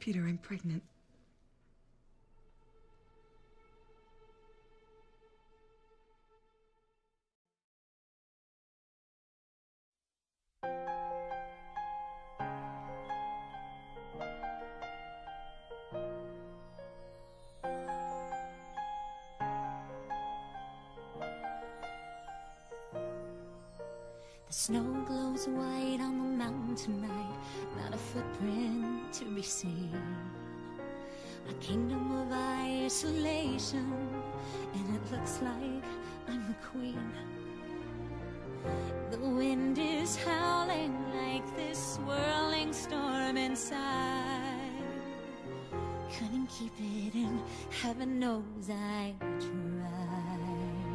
Peter, I'm pregnant. The snow glows white on the mountain tonight, not a footprint to be seen. A kingdom of isolation, and it looks like I'm the queen. The wind is howling like this swirling storm inside. Couldn't keep it in, heaven knows I tried.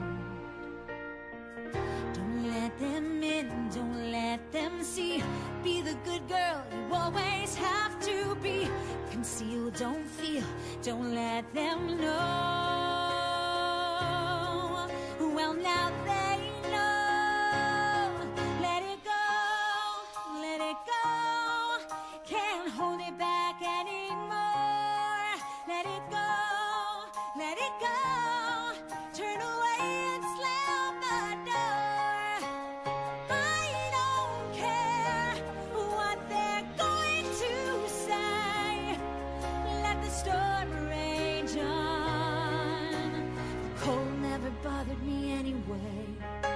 Don't let them in, don't let them see. Be the good girl you always have to be. Conceal, don't feel, don't let them know. Well, now they know. Let it go, let it go. Can't hold it back anymore. Let it go, let it go. Turn away and slam the door. I don't care what they're going to say. Let the storm rage on. The cold never bothered me anyway.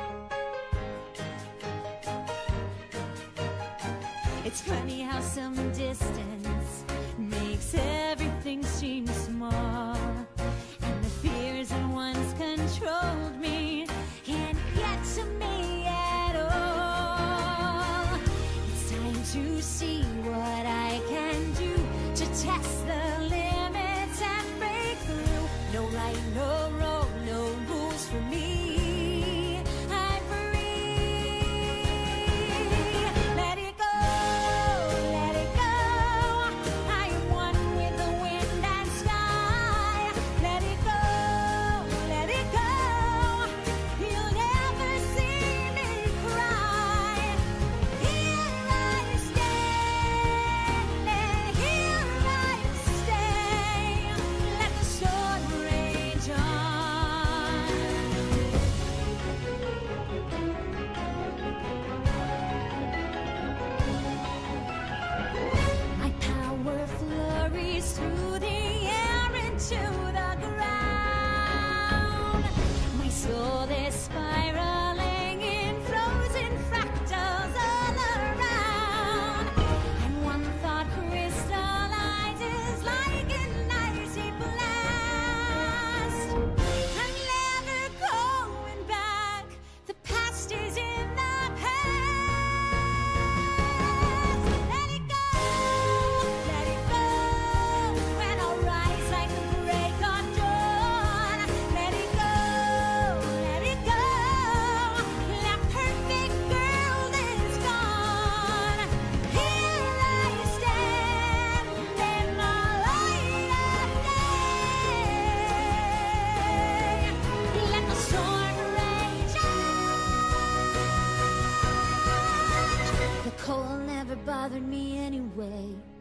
It's funny how some distance makes everything seem small. And the fears that once controlled me can't get to me at all. It's time to see what I can do to test the limits and break through. No right, no wrong, no rules for me. I'm free. Let it go, let it go. I am one with the wind and sky. Let it go, let it go. You'll never see me cry. Here I stand, and here I stay. Let the storm rage on. My power flurries through the air into the ground. My soul is spiraling in frozen fractals all around. And one thought crystallizes like an icy blast. I'm never going back. The past is in the past. Let it go, let it go. And I'll rise like the break of dawn. Let it go, let it go. That perfect girl is gone. Here I stand in the light of day. Let the storm rage on. The cold never bothered me anyway.